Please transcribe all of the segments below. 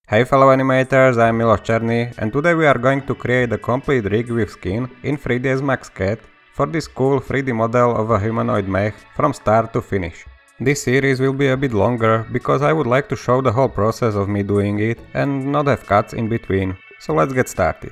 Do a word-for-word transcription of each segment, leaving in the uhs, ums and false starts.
Hey fellow animators, I'm Milos Cherny, and today we are going to create a complete rig with skin in three D S Max C A D for this cool three D model of a humanoid mech from start to finish. This series will be a bit longer because I would like to show the whole process of me doing it and not have cuts in between, so let's get started.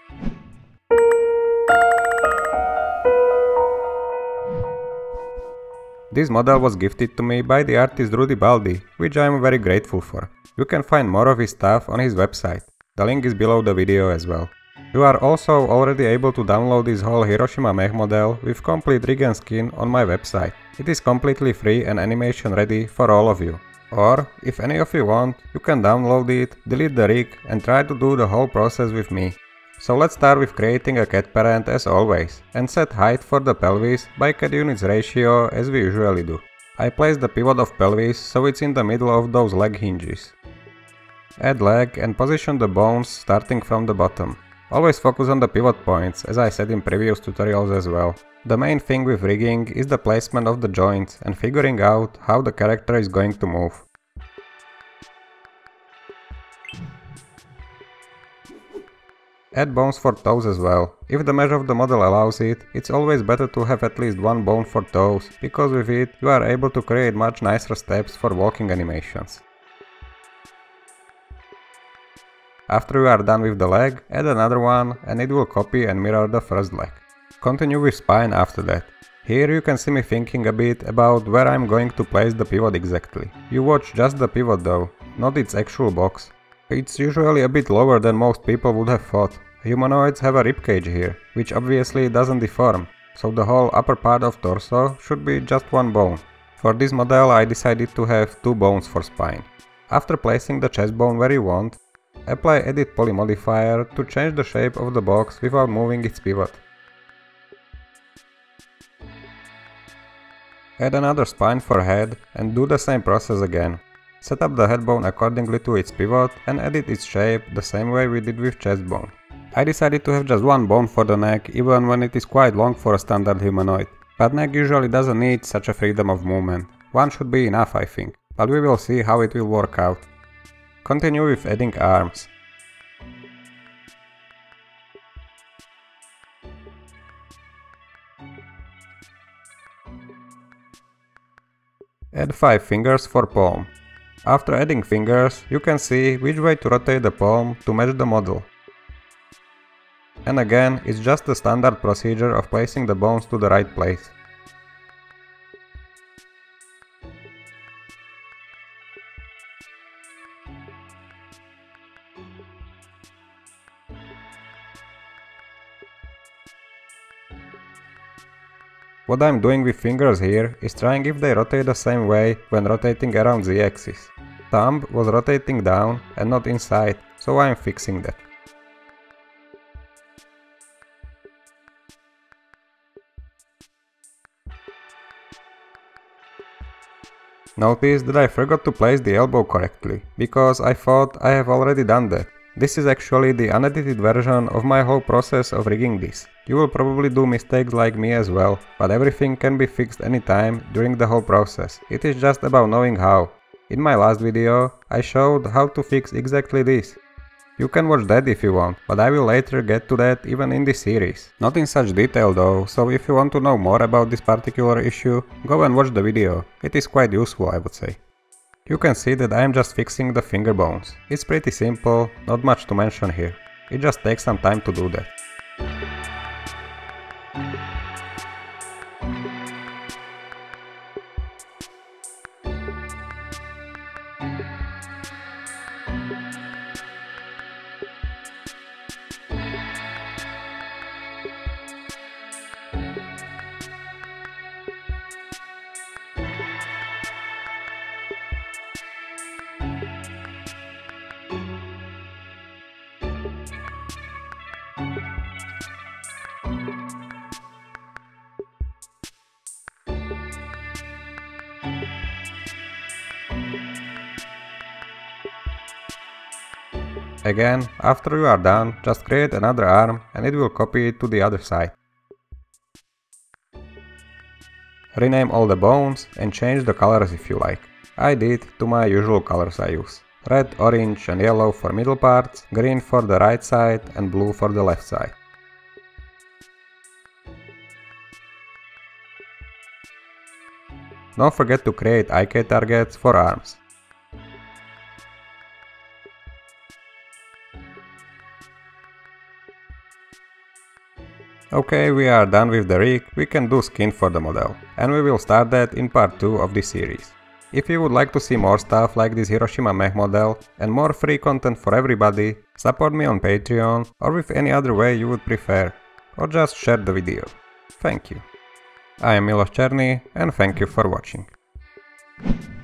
This model was gifted to me by the artist Rudy Baldi, which I am very grateful for. You can find more of his stuff on his website. The link is below the video as well. You are also already able to download this whole Hiroshima mech model with complete rig and skin on my website. It is completely free and animation ready for all of you. Or, if any of you want, you can download it, delete the rig and try to do the whole process with me. So let's start with creating a cat parent as always, and set height for the pelvis by cat units ratio as we usually do. I place the pivot of pelvis so it's in the middle of those leg hinges. Add leg and position the bones starting from the bottom. Always focus on the pivot points, as I said in previous tutorials as well. The main thing with rigging is the placement of the joints and figuring out how the character is going to move. Add bones for toes as well. If the mesh of the model allows it, it's always better to have at least one bone for toes, because with it you are able to create much nicer steps for walking animations. After you are done with the leg, add another one and it will copy and mirror the first leg. Continue with spine after that. Here you can see me thinking a bit about where I'm going to place the pivot exactly. You watch just the pivot though, not its actual box. It's usually a bit lower than most people would have thought. Humanoids have a ribcage here, which obviously doesn't deform, so the whole upper part of torso should be just one bone. For this model I decided to have two bones for spine. After placing the chest bone where you want, apply Edit Poly modifier to change the shape of the box without moving its pivot. Add another spine for head and do the same process again. Set up the head bone accordingly to its pivot and edit its shape the same way we did with chest bone. I decided to have just one bone for the neck even when it is quite long for a standard humanoid, but neck usually doesn't need such a freedom of movement. One should be enough, I think, but we will see how it will work out. Continue with adding arms. Add five fingers for palm. After adding fingers, you can see which way to rotate the palm to match the model. And again, it's just the standard procedure of placing the bones to the right place. What I'm doing with fingers here is trying if they rotate the same way when rotating around the axis. Thumb was rotating down and not inside, so I'm fixing that. Notice that I forgot to place the elbow correctly, because I thought I have already done that. This is actually the unedited version of my whole process of rigging this. You will probably do mistakes like me as well, but everything can be fixed anytime during the whole process. It is just about knowing how. In my last video, I showed how to fix exactly this. You can watch that if you want, but I will later get to that even in this series. Not in such detail though, so if you want to know more about this particular issue, go and watch the video. It is quite useful, I would say. You can see that I am just fixing the finger bones. It's pretty simple, not much to mention here. It just takes some time to do that. Again, after you are done, just create another arm and it will copy it to the other side. Rename all the bones and change the colors if you like. I did to my usual colors I use. red, orange and yellow for middle parts, green for the right side and blue for the left side. Don't forget to create I K targets for arms. Okay, we are done with the rig, we can do skin for the model, and we will start that in part two of this series. If you would like to see more stuff like this Hiroshima Mech model and more free content for everybody, support me on Patreon or with any other way you would prefer, or just share the video. Thank you. I am Milos Cherny and thank you for watching.